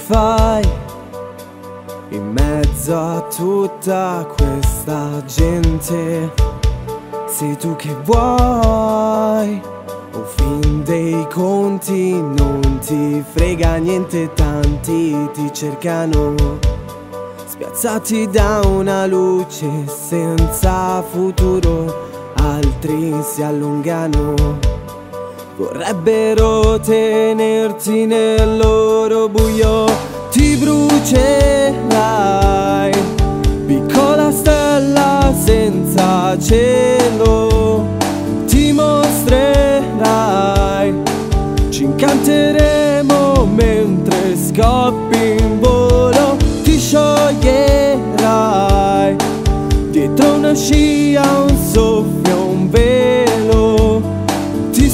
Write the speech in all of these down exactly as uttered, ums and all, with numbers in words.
fai in mezzo a tutta questa gente? Sei tu che vuoi, o fin dei conti non ti frega niente, tanti ti cercano, spiazzati da una luce senza futuro, altri si allungano, vorrebbero tenerti nel loro buio. Ti brucerai, piccola stella senza cielo, ti mostrerai, ci incanteremo mentre scoppi in volo. Ti scioglierai, dietro una scia, un soffio, un velo, ti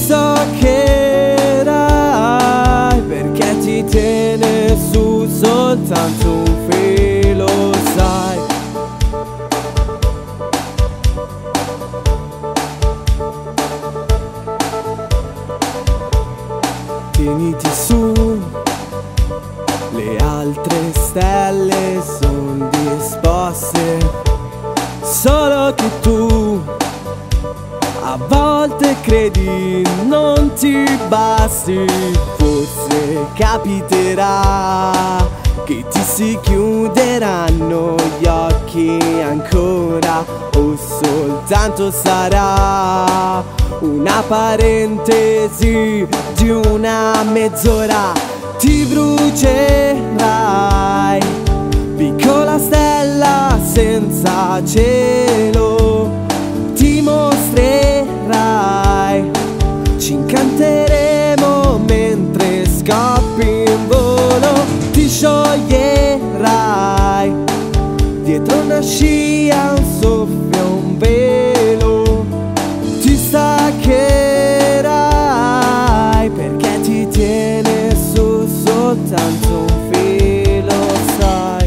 saccherai, perché ti tiene su soltanto un filo, sai. Tieniti su, le altre stelle sono disposte, solo che tu a volte credi non ti basti. Forse capiterà che ti si chiuderanno gli occhi ancora, o soltanto sarà una parentesi di una mezz'ora. Ti brucerai, piccola stella senza cielo, ti mostrerai, ci incanteremo mentre scoppi in volo. Ti scioglierai, dietro una scia, un soffio, un velo, ti staccherai, perché ti tiene su soltanto un filo, sai.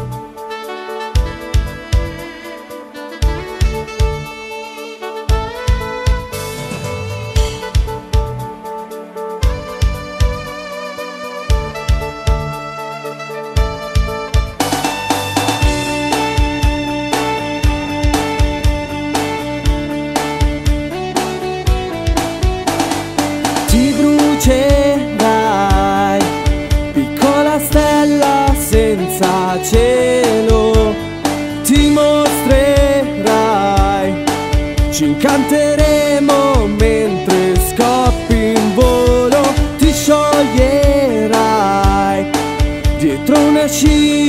Ti brucerai, piccola stella senza cielo, ti mostrerai, ci incanteremo mentre scoppi in volo. Ti scioglierai, dietro una scia,